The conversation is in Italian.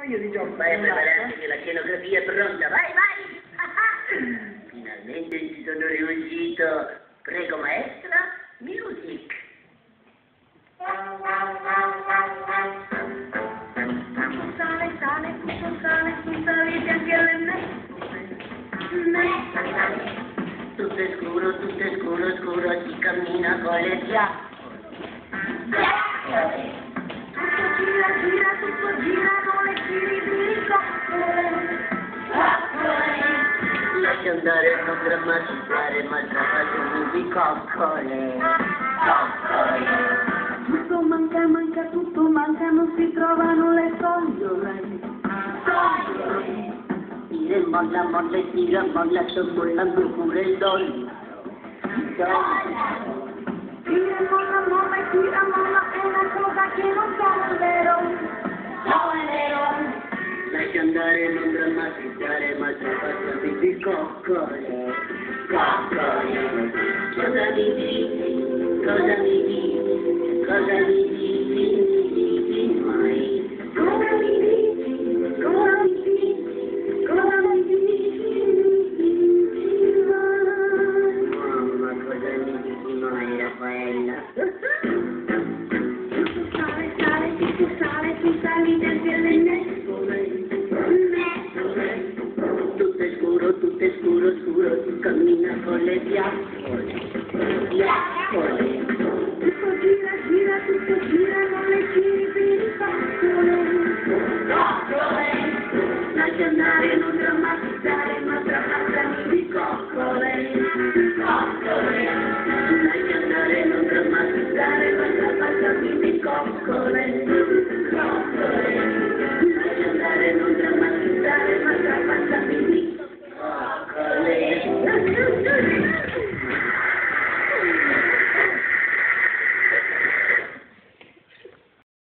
Io di gioco. Vai a prepararti che la scenografia è pronta, vai, vai! Finalmente ci sono riuscito. Prego maestra, music. Tu salite anche alle tutto è scuro, scuro, si cammina con le fiaccole. Tutto gira, con le giri, lascia andare, non drammatizzare, ma trattami di coccole. Tutto manca, non si trovano le soglie. Tira e molla, sto mollando pure il doglio. Tira e molla, è una cosa che non tollerò. Lascia andare, non drammatizzare, ma trattami di coccole. Cosa mi dici? Cosa mi dici? Cosa mi dici mai? Cosa mi dici? Cosa mi dici? Cosa mi dici mai? Mamma, cosa mi dici mai, Raffaella? Tu sali anche le nespole. Tutto è scuro, si cammina con le fiaccole.